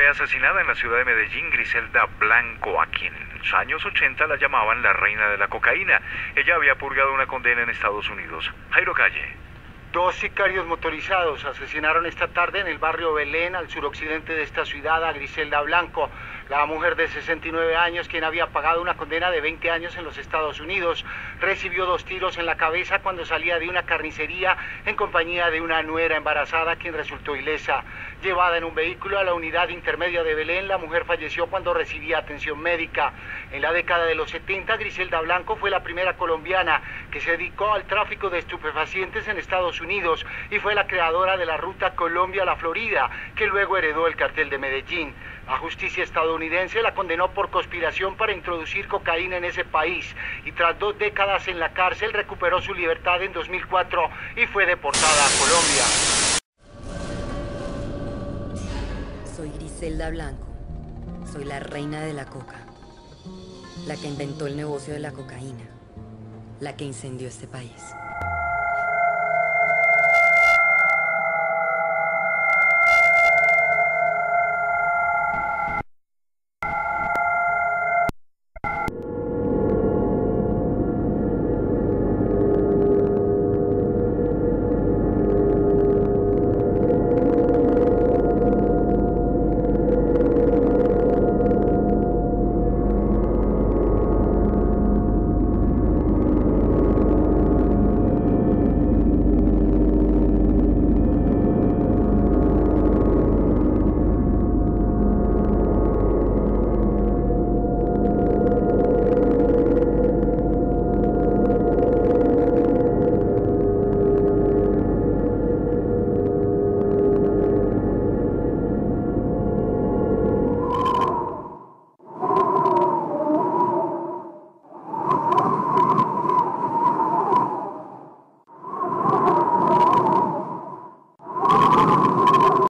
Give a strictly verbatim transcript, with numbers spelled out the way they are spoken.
asesinada en la ciudad de Medellín Griselda Blanco, a quien en los años ochenta la llamaban la reina de la cocaína. Ella había purgado una condena en Estados Unidos. Jairo Calle. Dos sicarios motorizados asesinaron esta tarde en el barrio Belén, al suroccidente de esta ciudad, a Griselda Blanco, la mujer de sesenta y nueve años, quien había pagado una condena de veinte años en los Estados Unidos. Recibió dos tiros en la cabeza cuando salía de una carnicería en compañía de una nuera embarazada, quien resultó ilesa. Llevada en un vehículo a la unidad intermedia de Belén, la mujer falleció cuando recibía atención médica. En la década de los setenta, Griselda Blanco fue la primera colombiana que se dedicó al tráfico de estupefacientes en Estados Unidos y fue la creadora de la ruta Colombia-La Florida, que luego heredó el cartel de Medellín. La justicia estadounidense la condenó por conspiración para introducir cocaína en ese país y tras dos décadas en la cárcel recuperó su libertad en dos mil cuatro y fue deportada a Colombia. Soy Griselda Blanco, soy la reina de la coca, la que inventó el negocio de la cocaína, la que incendió este país.